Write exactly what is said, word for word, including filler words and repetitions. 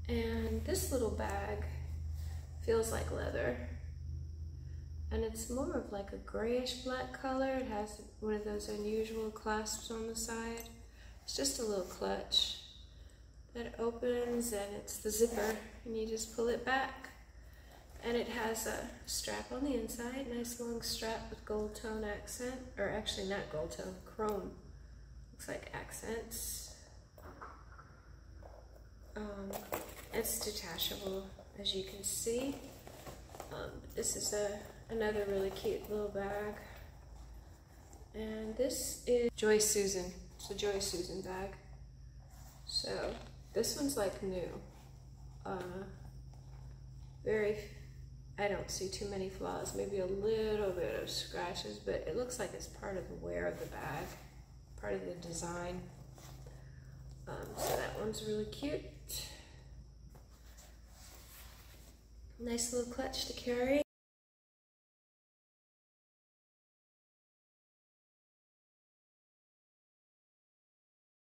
And this little bag feels like leather. And it's more of like a grayish black color. It has one of those unusual clasps on the side. It's just a little clutch that opens, and it's the zipper, and you just pull it back. And it has a strap on the inside, nice long strap with gold tone accent, or actually not gold tone, chrome. Looks like accents. Um, it's detachable, as you can see. Um, this is a, another really cute little bag. And this is Joy Susan. It's a Joy Susan bag. So this one's like new. Uh, very, I don't see too many flaws, maybe a little bit of scratches, but it looks like it's part of the wear of the bag, part of the design. Um, so that one's really cute. Nice little clutch to carry.